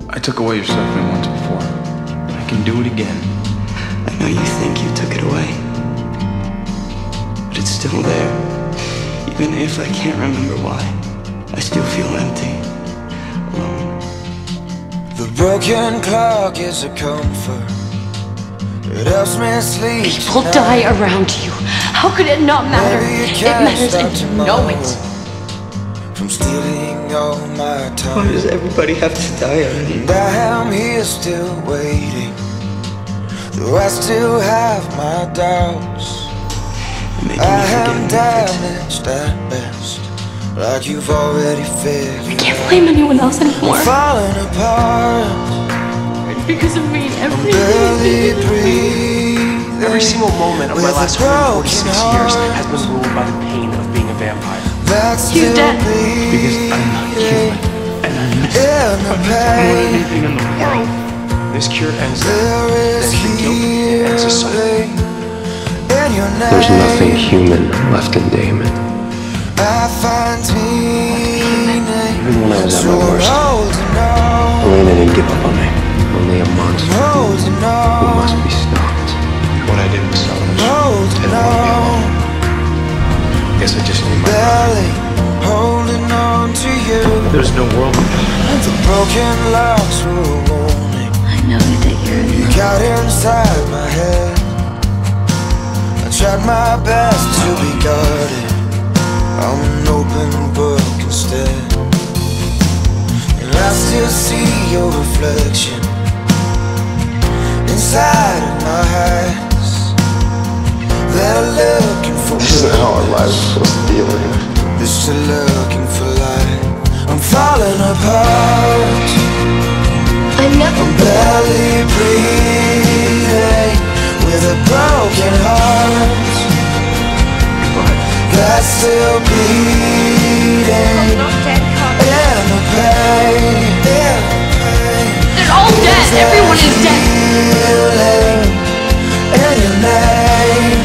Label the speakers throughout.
Speaker 1: I took away your suffering once before. I can do it again.
Speaker 2: I know you think you took it away, but it's still there. Even if I can't remember why, I still feel empty, alone.
Speaker 3: The broken clock is a comfort. It helps me sleep.
Speaker 4: People die around you. How could it not matter? It matters and you know it.
Speaker 3: From stealing all my time.
Speaker 2: Why does everybody have to die already?
Speaker 3: And I am here still waiting, though I still have my doubts. I am damaged at best, like you've already figured.
Speaker 4: I can't blame anyone else anymore.
Speaker 3: I'm falling apart.
Speaker 4: Because of me,
Speaker 3: I'm barely breathing.
Speaker 5: Every single moment of my last 146 years has been ruled by the pain of being a vampire.
Speaker 4: He's dead.
Speaker 1: Because I'm not human, and I miss more than anything in the world.
Speaker 5: This cure ends the guilt, ends the sorrow.
Speaker 6: There's nothing human left in Damon.
Speaker 3: I find meaning.
Speaker 6: Even when I was at my worst, Elena didn't give up on me. Only a monster who must be stopped.
Speaker 1: What I did was selfish.
Speaker 3: Holding on.
Speaker 1: Guess I just need my
Speaker 3: Barely holding on to you.
Speaker 1: There's no world.
Speaker 3: The broken locks were a warning.
Speaker 4: I know that you're in
Speaker 3: You got inside my head. I tried my best to be guarded. I'm an open book instead. And I still see your reflection inside of my eyes. They're looking for
Speaker 6: This isn't how our lives are supposed to be living.
Speaker 3: They're still looking for light. I'm falling apart. I'm barely breathing with a broken heart that's still bleeding. And the pain.
Speaker 4: They're all dead. Everyone is dead.
Speaker 3: And your name.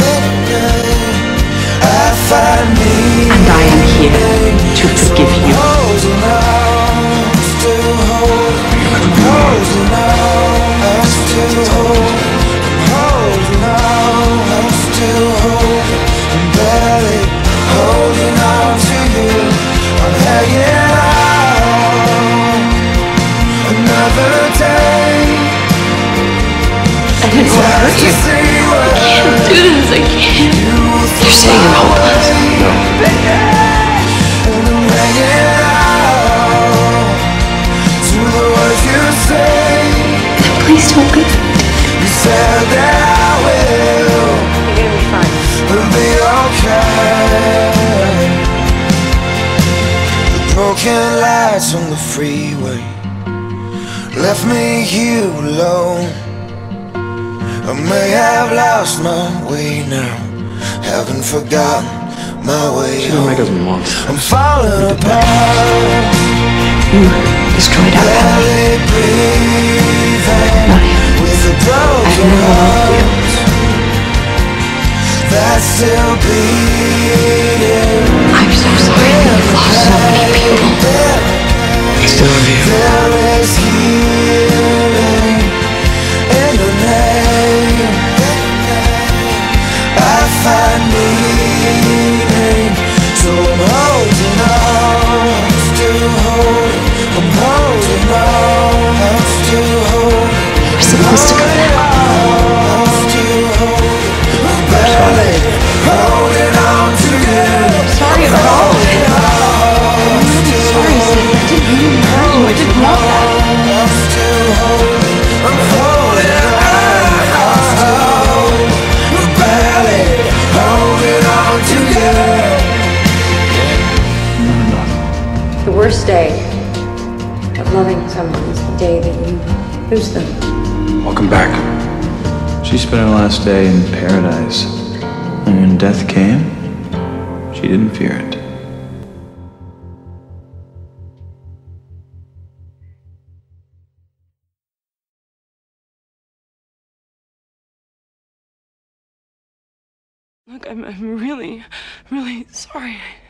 Speaker 3: I find me.
Speaker 4: And I am here to forgive you.
Speaker 3: Holding on, still holding. Holding on, I'm still holding. Holding on, I'm still holding. I'm barely holding on to you. I'm hanging on another day.
Speaker 4: I didn't want to hurt you. I can't do this. I can't. You're saying I'm hopeless.
Speaker 6: No.
Speaker 3: And I'm hanging on to the words you say.
Speaker 4: Please don't go.
Speaker 3: You said that I will.
Speaker 4: You're gonna be fine.
Speaker 3: It'll be okay. The broken lights on the freeway left me here alone. I may have lost my way now, haven't forgotten my way
Speaker 6: Don't make us
Speaker 3: home.
Speaker 6: monsters.
Speaker 3: I'm falling apart.
Speaker 4: You destroyed our family.
Speaker 3: Barely breathing with a broken heart that's still bleeding.
Speaker 4: I'm so sorry that you've lost so many people.
Speaker 6: I still love you.
Speaker 3: There is healing in your name. I find meaning, so I'm holding on. I'm still holding. I'm holding on. I'm still holding.
Speaker 4: We're supposed to go now.
Speaker 3: I'm still holding. I'm barely holding on to you.
Speaker 4: Sorry about all of it. I'm really sorry, Sid. I didn't mean to hurt you. I didn't want that.
Speaker 3: I'm still holding. I'm holding on. I'm still holding. I'm barely holding on to you.
Speaker 7: The worst day of loving someone is the day that you lose them.
Speaker 1: Welcome back. She spent her last day in paradise. And when death came, she didn't fear it.
Speaker 4: Look, I'm really, really sorry.